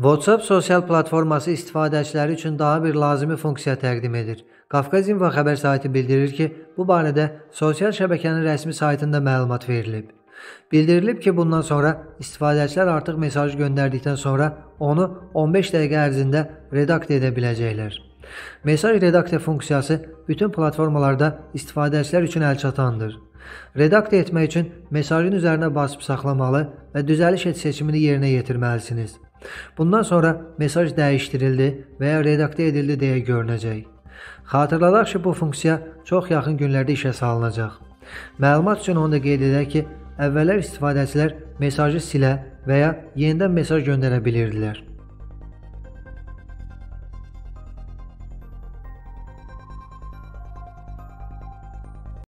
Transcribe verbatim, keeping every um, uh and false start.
WhatsApp sosial platforması istifadəçiləri üçün daha bir lazımi funksiya təqdim edir. Qafqaz İnfo xəbər saytı bildirir ki, bu barədə sosial şəbəkənin rəsmi saytında məlumat verilib. Bildirilib ki, bundan sonra istifadəçilər artıq mesajı göndərdikdən sonra onu on beş dəqiqə ərzində redaktə edə biləcəklər. Mesaj redaktə funksiyası bütün platformalarda istifadəçilər üçün əlçatandır. Redaktə etmək üçün mesajın üzərinə basıb saxlamalı və düzəliş et seçimini yerinə yetirməlisiniz. Bundan sonra mesaj dəyişdirildi və ya redaktə edildi deyə görünəcək. Xatırladaq ki, bu funksiya çox yaxın günlərdə işə salınacaq. Məlumat üçün onu da qeyd edək ki, əvvəllər istifadəçilər mesajı silə və ya yenidən mesaj göndərə bilirdilər.